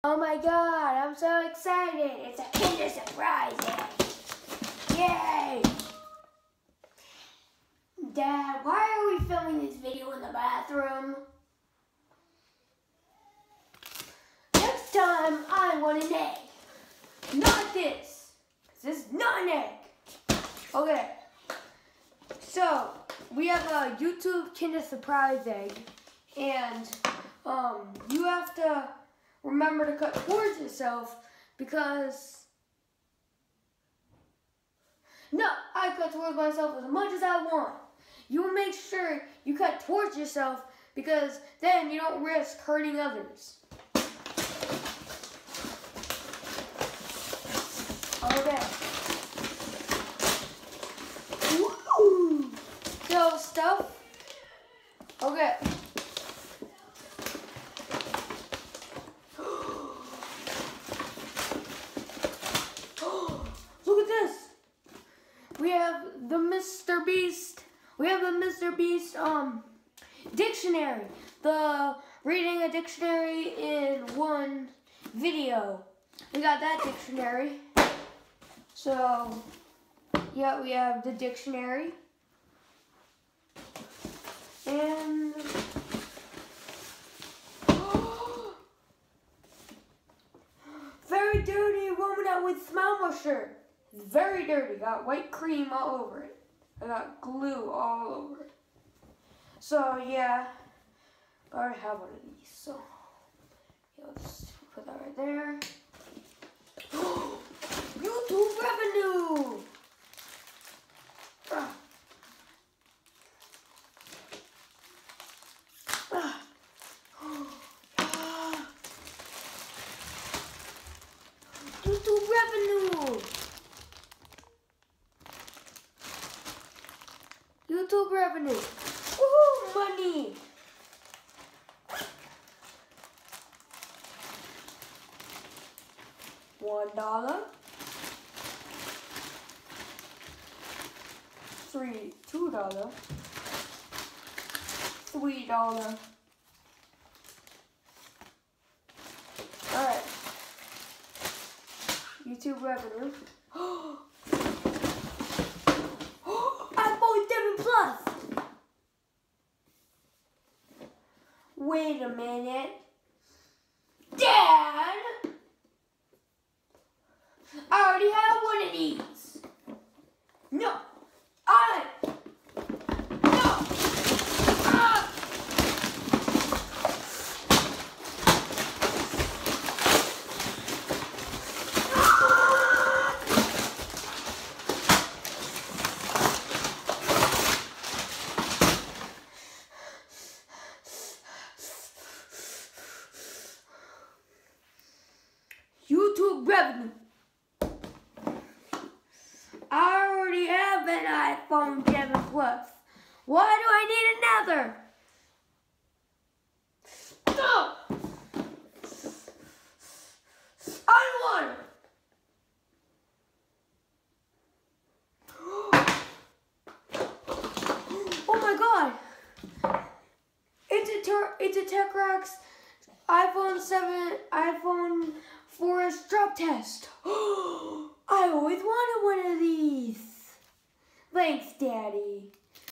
Oh my god, I'm so excited. It's a Kinder Surprise Day. Yay! Dad, why are we filming this video in the bathroom? Next time, I want an egg. Not this. This is not an egg. Okay. So, we have a YouTube Kinder Surprise egg. And, you have to remember to cut towards yourself because, no, I cut towards myself as much as I want. You make sure you cut towards yourself because then you don't risk hurting others. Okay. Woo! So, stuff. Okay. Look at this. We have the Mr. Beast. We have the Mr. Beast dictionary. The reading a dictionary in one video. We got that dictionary. So, yeah, we have the dictionary. And very dirty woman out with smile moisture. It's very dirty. Got white cream all over it. I got glue all over it. So yeah, I already have one of these. So yeah, let's put that right there. YouTube revenue. YouTube revenue. YouTube revenue. Woohoo, money. $1. $2. $3. Alright. YouTube revenue. iPhone 7 Plus. Wait a minute. Dad! I already have one of these. No. YouTube revenue. I already have an iPhone 7 Plus. Why do I need another? No! I want it. Oh my god. It's a TechRax iPhone 4S drop test. I always wanted one of these. Thanks, Daddy.